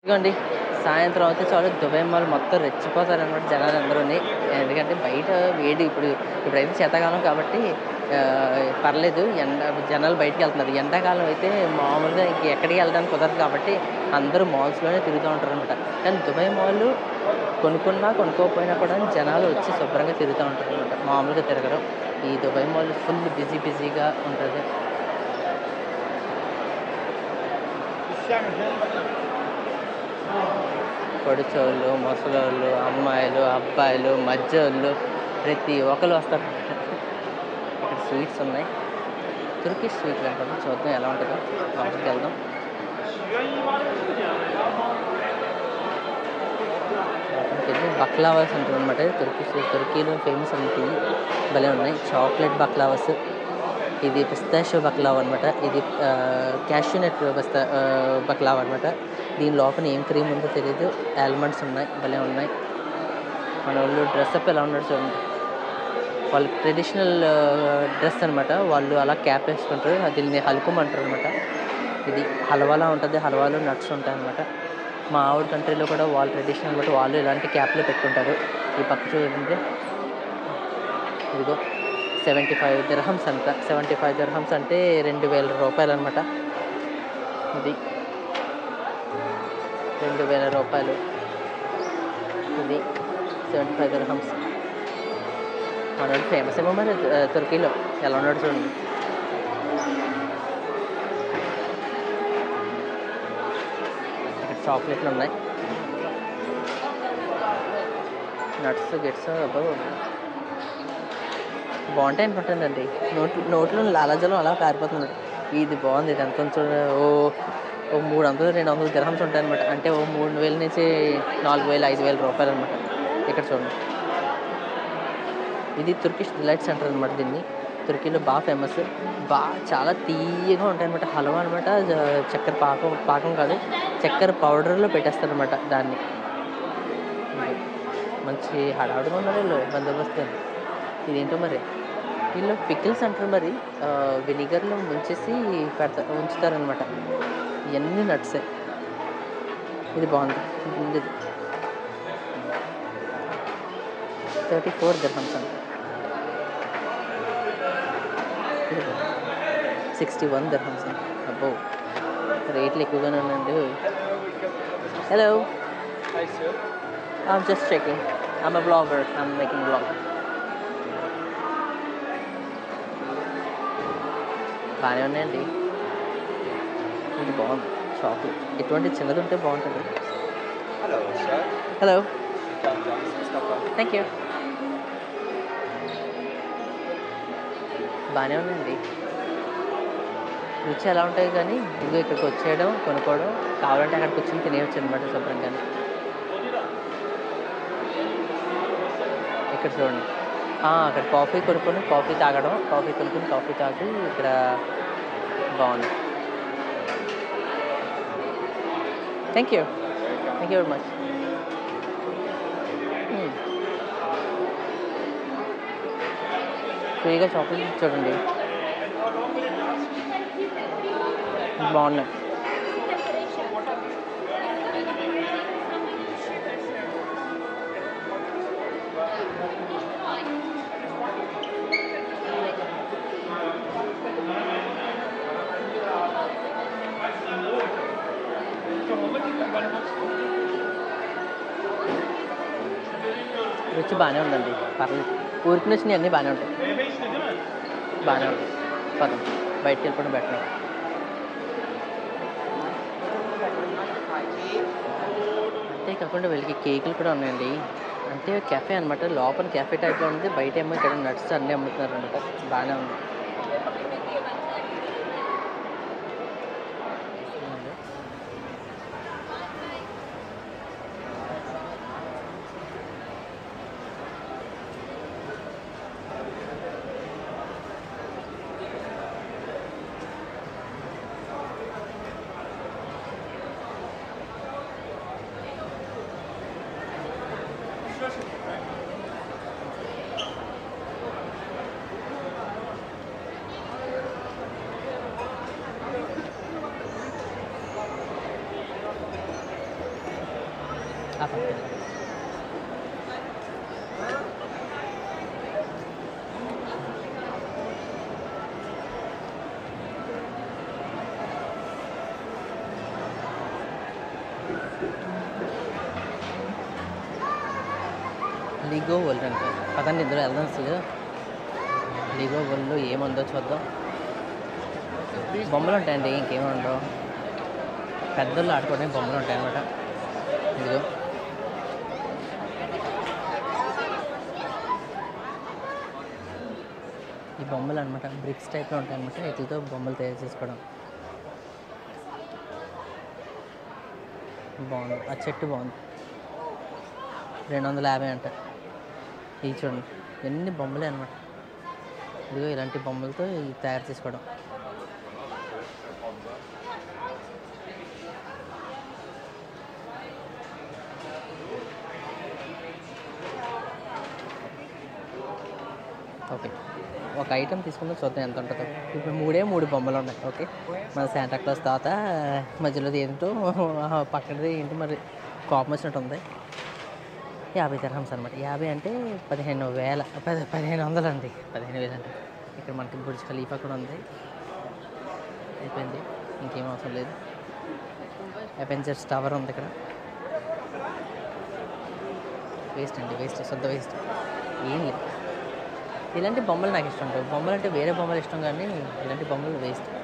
ఇదిగోండి సాయంత్రం అయితే చాలు దుబాయ్ మాల్ మొత్తం రెచ్చిపోతారనమాట జనాలందరూని. ఎందుకంటే బయట వేడి ఇప్పుడైతే శీతాకాలం కాబట్టి పర్లేదు జనాలు బయటికెళ్తున్నారు. ఎండాకాలం అయితే మామూలుగా ఎక్కడికి వెళ్ళడానికి కుదరదు కాబట్టి అందరూ మాల్స్‌లోనే తిరుగుతూ ఉంటారనమాట. కానీ దుబాయ్ మాల్ కొనుక్కున్నా, కొనుక్కోకపోయినా కూడా జనాలు వచ్చి శుభ్రంగా తిరుగుతూ ఉంటారనమాట. మామూలుగా తిరగరు. ఈ దుబాయ్ మాల్ ఫుల్ బిజీగా ఉంటది. పొడిచోళ్ళు, ముసలోళ్ళు, అమ్మాయిలు, అబ్బాయిలు, మధ్యోళ్ళు ప్రతి ఒక్కళ్ళు వస్తారు. ఇక్కడ స్వీట్స్ ఉన్నాయి. తుర్కిష్ స్వీట్లు అంటారు. చూద్దాం ఎలా ఉంటుందో. లోపలికి వెళ్దాం. బక్లావాస్ అంటారు అనమాట. తుర్కీలో ఫేమస్ అంటే భలే ఉన్నాయి. చాక్లెట్ బక్లావాస్, ఇది పిస్తాషియో బక్లావా అనమాట. ఇది క్యాష్యూనట్ బక్లావా అనమాట. దీని లోపల ఏం క్రీమ్ ఉందో తెలియదు. ఆల్మండ్స్ ఉన్నాయి, భలే ఉన్నాయి. మన వాళ్ళు డ్రెస్అప్ ఎలా ఉన్నాడు చూడండి. వాళ్ళు ట్రెడిషనల్ డ్రెస్ అనమాట. వాళ్ళు అలా క్యాప్ వేసుకుంటారు. దీన్ని హల్కుమ్ అంటారు అనమాట. ఇది హల్వాలా ఉంటుంది. హల్వాలో నట్స్ ఉంటాయి అనమాట. మా ఆవిడ కంట్రీలో కూడా వాళ్ళ ట్రెడిషన్ అనమాట. వాళ్ళు ఇలాంటి క్యాప్లో పెట్టుకుంటారు. ఈ పక్క చూడండి, ఇదిగో 75 దిర్హమ్స్ అంట. 75 దిర్హమ్స్ అంటే 2000 రూపాయలు అనమాట. ఇది 2000 రూపాయలు. ఇది 75 దిర్హమ్స్. మనోడు ఫేమస్ ఏమో మరి తుర్కీలో. ఎలా ఉన్నాడు చూడండి. ఇక్కడ చాక్లెట్లు ఉన్నాయి, నట్స్ గిట్స్ బాగుంటాయి అనుకుంటానండి. నోట్లో లాలాజలం అలా కారిపోతుంది. ఇది బాగుంది. ఇది ఎంత చూడ ఓ 300 200 దిర్హమ్స్ ఉంటాయి అనమాట. అంటే ఓ 3000 నుంచి 4000 5000 రూపాయలు అనమాట. ఇక్కడ చూడండి, ఇది తుర్కిష్ డిలైట్స్ అంటారు అనమాట. దీన్ని తుర్కీలో బాగా ఫేమస్. చాలా తీయగా ఉంటాయి అనమాట. హల్వా అనమాట. చక్కెర పాకం కాదు, చక్కెర పౌడర్లో పెట్టేస్తారనమాట దాన్ని. మంచి హడావుడిగా ఉన్నారు వీళ్ళు, బందోబస్తు. ఇదేంటో మరి వీళ్ళు పికిల్స్ అంటారు మరి. వెనిగర్లో ముంచేసి ఉంచుతారనమాట. ఇవన్నీ నట్సే. ఇది బాగుంది. ఇది 34 దిర్హమ్స్ అంట. 61 దిర్హమ్స్ అంట. అబ్బో, రేట్లు ఎక్కువగానే ఉన్నాయండి. Hello, I'm just checking. I'm a vlogger. I'm making vlog. బాగానే ఉన్నాయండి. ఇది బాగుంది చాక్లెట్. ఇటువంటి చిన్నది ఉంటే బాగుంటుంది. Hello, thank you. బాగానే ఉన్నాయండి. రుచి ఎలా ఉంటాయి కానీ ఇదిగో ఇక్కడికి వచ్చేయడం, కొనుక్కోవడం, కావాలంటే అక్కడికి వచ్చి తినేయచ్చు అనమాట శుభ్రంగానే. ఇక్కడ చూడండి, అక్కడ కాఫీ కొనుక్కొని కాఫీ తాగడం, కాఫీ కొనుక్కొని కాఫీ తాగి ఇక్కడ బాగుంది. Thank you very much. ఫ్రీగా చాక్లెట్ చూడండి, బాగున్నాయి. రుచి బాగానే ఉందండి, పర్లేదు. ఊరికి వచ్చినవి అన్నీ బాగానే ఉంటాయి. బాగానే ఉంటాయి. పదం బయటికి వెళ్ళిపోవడం బెటర్. అంతేకాకుండా వీళ్ళకి కేకులు కూడా ఉన్నాయండి. అంటే కెఫే అనమాట. లోపల కెఫే టైప్లో ఉంది, బయట ఏమో ఇక్కడ నట్స్ అన్నీ అమ్ముతున్నారు అనమాట. బాగానే ఉంది. ఆ పక్కన లీగో వరల్డ్ అంటే పదండి ఇందులో వెళ్దాం అసలు. లీగో వరల్డ్లో ఏముందో చూద్దాం. బొమ్మలు ఉంటాయండి, ఇంకేమీ ఉండవు. పెద్దోళ్ళు ఆడుకోవడానికి బొమ్మలు ఉంటాయి అన్నమాట. ఇదిగో ఈ బొమ్మలు అనమాట బ్రిక్స్ టైప్లో ఉంటాయి అన్నమాట. వీటితో బొమ్మలు తయారు చేసుకోవడం బాగుంది. ఆ చెట్టు బాగుంది. 250 అంట. ఇవి చూడండి ఎన్ని బొమ్మలే అనమాట. ఇదిగో ఇలాంటి బొమ్మలతో ఇవి తయారు చేసుకోవడం. ఓకే, ఒక ఐటెం తీసుకుందాం, చూద్దాం ఎంత ఉంటుందో. ఇప్పుడు 3 బొమ్మలు ఉన్నాయి. ఓకే, మన శాంటాక్లాస్ తాత మధ్యలోది ఏంటో పక్కనది ఏంటో మరి కోపం వచ్చినట్టు ఉంది. 50 dirhams అనమాట. 50 అంటే 15,000, 1500 అండి. 15,000 అంటే. ఇక్కడ మనకి బుర్జ్ ఖలీఫా కూడా ఉంది. అయిపోయింది, ఇంకేం అవసరం లేదు. అవెంజర్స్ టవర్ ఉంది ఇక్కడ. వేస్ట్ అండి, వేస్ట్, శుద్ధ వేస్ట్. ఏం లేదు. ఇలాంటి బొమ్మలు నాకు ఇష్టం ఉంటాయి. బొమ్మలు అంటే వేరే బొమ్మలు ఇష్టం, కానీ ఇలాంటి బొమ్మలు వేస్ట్.